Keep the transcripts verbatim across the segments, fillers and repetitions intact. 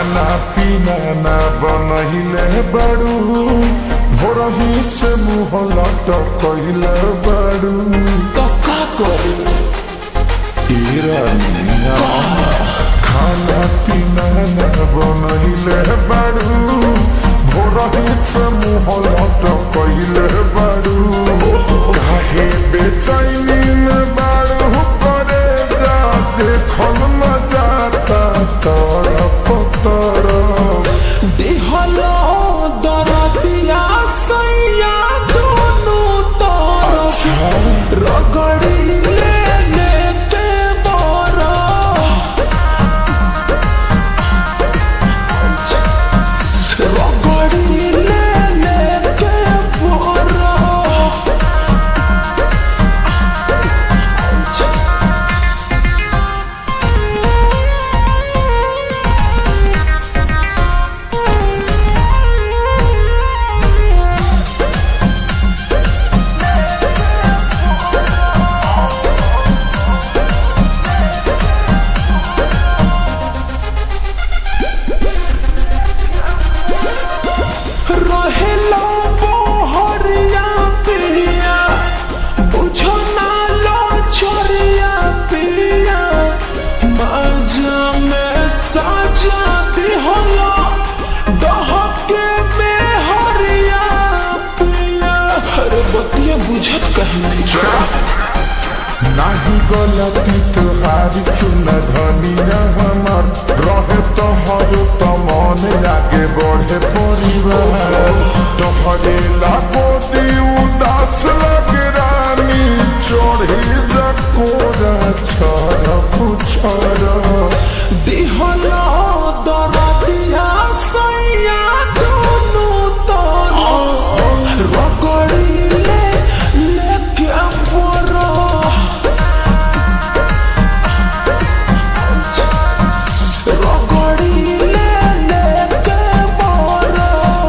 खाना पीना ना बनहिले बड़ू भोरही से मुँह लटकइले बड़ू तो का करू खाना पीना ना बनहिले बड़ू भोरही से मुँह लटकइले बड़ू काहे बेचैनी में बड़ू करे जा देखल न जाता तरफ तरफ दिहलो दरदिया सैया दोनों तरफ रगड़ी ले लेते बरा रगड़ी ले लेते बरा रहेला बहरिया पिया बुझो ना लो छोरिया पिया माजा में साजा दिहला डहके में हरिया पिया अरे बतिया बुझत कहीं नहीं छोड़ा नाही गलती तुहारी सुन धनिया हमार रहे तोहर तो मन आगे बढ़े परिवार तोहरे लागो दी उदास लगे रानी चढ़ी जकोरा छर पुछर दिहला दरदिया सैया दोनों तरफ रगड़ी ले लेके बरा रगड़ी ले लेके बरा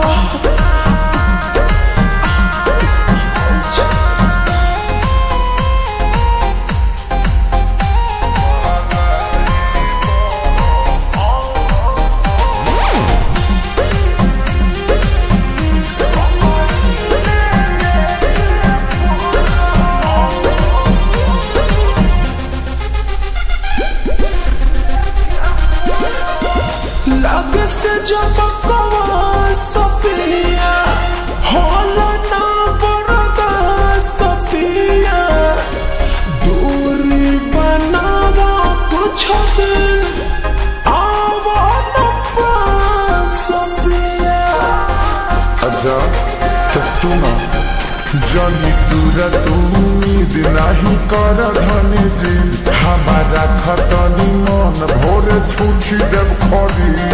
लगे से जब कवा सपिया होला ना बरदा सपिया दूरी बनावा कुछ दिन आवा न पास सपिया अच्छा तो सुना जनी तुरा तू उम्मीद नहीं कर धनी जी हमारा खतनी मन भोरे छूछी देव खरी